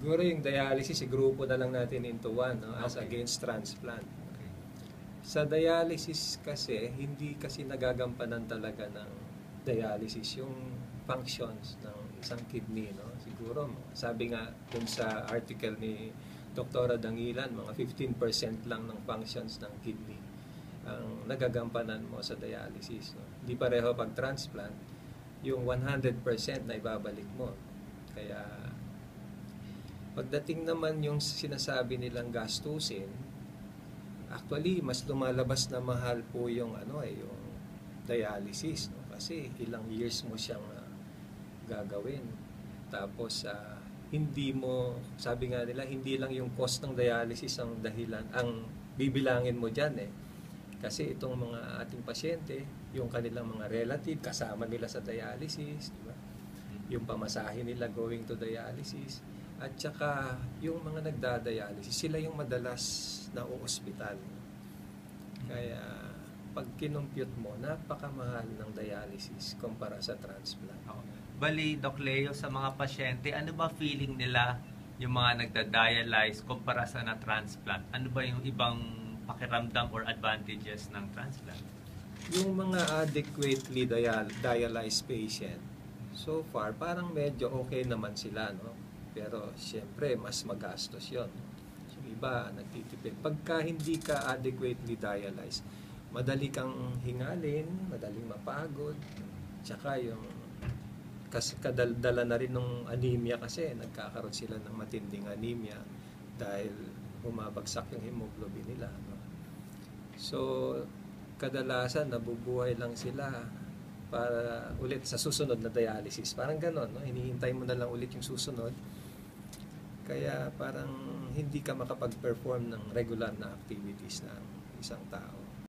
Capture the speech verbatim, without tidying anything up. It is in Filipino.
Siguro yung dialysis, grupo na lang natin into one, no? As Okay. against transplant. Okay. Sa dialysis kasi, hindi kasi nagagampanan talaga ng dialysis yung functions ng isang kidney, no? Siguro, sabi nga dun sa article ni Doktora Dangilan, mga fifteen percent lang ng functions ng kidney ang nagagampanan mo sa dialysis, no? Hindi pareho pag transplant, yung one hundred percent na ibabalik mo. Kaya pagdating naman yung sinasabi nilang gastusin, actually mas lumalabas na mahal po yung ano eh, yung dialysis, no? Kasi ilang years mo siyang uh, gagawin. Tapos uh, hindi mo, sabi nga nila, hindi lang yung cost ng dialysis ang dahilan, ang bibilangin mo diyan eh. Kasi itong mga ating pasyente, yung kanilang mga relative kasama nila sa dialysis, di ba? Yung pamasahe nila going to dialysis, at saka yung mga nagda-dialysis, sila yung madalas na uospital. Kaya pag kinumpute mo, napakamahal ng dialysis kumpara sa transplant. Oh. Bali, Doc Leo, sa mga pasyente, ano ba feeling nila yung mga nagda-dialyze kumpara sa na-transplant? Ano ba yung ibang pakiramdam or advantages ng transplant? Yung mga adequately dial dialyzed patient, so far, parang medyo okay naman sila, no? Pero, siyempre, mas magastos yun. So, iba, nagtitipid. Pagka hindi ka adequately dialyzed, madali kang hingalin, madaling mapagod, tsaka yung kas kadaldala na rin ng anemia kasi nagkakaroon sila ng matinding anemia dahil bumabagsak yung hemoglobin nila, no? So, kadalasan nabubuhay lang sila para ulit sa susunod na dialysis. Parang ganon, no? Hinihintay mo na lang ulit yung susunod. Kaya parang hindi ka makapag-perform ng regular na activities ng isang tao.